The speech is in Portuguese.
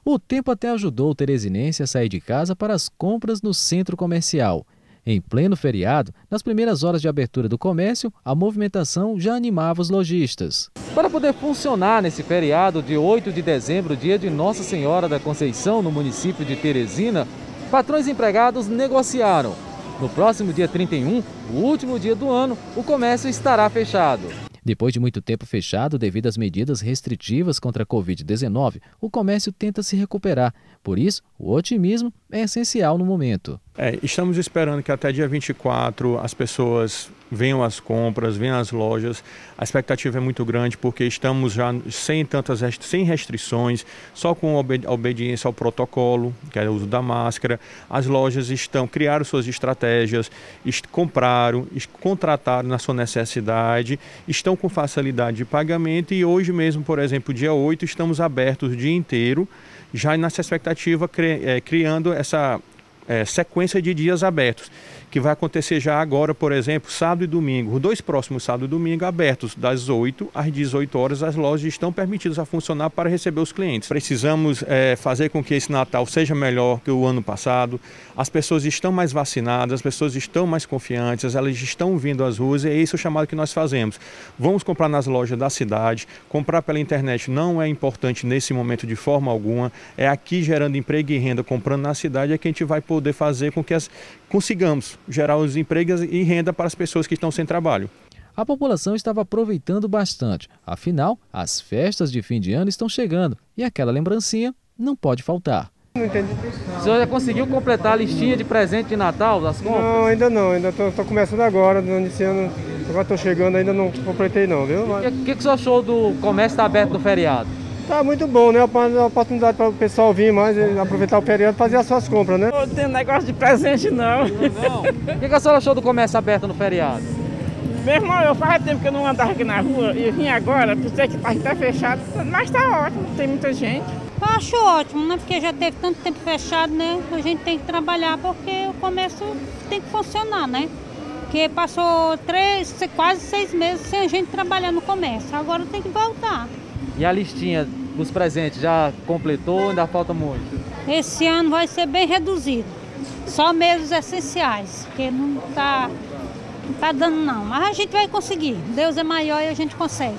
O tempo até ajudou o teresinense a sair de casa para as compras no centro comercial. Em pleno feriado, nas primeiras horas de abertura do comércio, a movimentação já animava os lojistas. Para poder funcionar nesse feriado de 8 de dezembro, dia de Nossa Senhora da Conceição, no município de Teresina, patrões e empregados negociaram. No próximo dia 31, o último dia do ano, o comércio estará fechado. Depois de muito tempo fechado devido às medidas restritivas contra a Covid-19, o comércio tenta se recuperar. Por isso, o otimismo é essencial no momento. Estamos esperando que até dia 24 as pessoas venham às compras, venham às lojas. A expectativa é muito grande porque estamos já sem restrições, só com a obediência ao protocolo, que é o uso da máscara. As lojas criaram suas estratégias, compraram, contrataram na sua necessidade, estão com facilidade de pagamento e hoje mesmo, por exemplo, dia 8, estamos abertos o dia inteiro, já nessa expectativa, criando essa sequência de dias abertos, que vai acontecer já agora, por exemplo, sábado e domingo. Os 2 próximos sábado e domingo abertos das 8 às 18 horas, as lojas estão permitidas a funcionar para receber os clientes. Precisamos fazer com que esse Natal seja melhor que o ano passado. As pessoas estão mais vacinadas, as pessoas estão mais confiantes, elas estão vindo às ruas e é esse o chamado que nós fazemos. Vamos comprar nas lojas da cidade, comprar pela internet não é importante nesse momento de forma alguma, é aqui gerando emprego e renda, comprando na cidade, é que a gente vai poder fazer com que consigamos gerar os empregos e renda para as pessoas que estão sem trabalho. A população estava aproveitando bastante, afinal, as festas de fim de ano estão chegando e aquela lembrancinha não pode faltar. Não entendi. O senhor já conseguiu completar a listinha de presente de Natal das compras? Não, ainda estou começando agora, iniciando, agora estou chegando, ainda não completei não, viu? O que o senhor achou do comércio estar aberto no feriado? Tá muito bom, né? Uma oportunidade para o pessoal vir mais, aproveitar o período e fazer as suas compras, né? Não tem negócio de presente, não. O que a senhora achou do comércio aberto no feriado? Meu irmão, eu faz tempo que eu não andava aqui na rua e vim agora, pensei que está fechado, mas está ótimo, tem muita gente. Eu acho ótimo, né? Porque já teve tanto tempo fechado, né? A gente tem que trabalhar porque o comércio tem que funcionar, né? Porque passou quase 6 meses sem a gente trabalhar no comércio, agora tem que voltar. E a listinha dos presentes já completou ou ainda falta muito? Esse ano vai ser bem reduzido. Só mesmo os essenciais, porque não tá dando não. Mas a gente vai conseguir. Deus é maior e a gente consegue.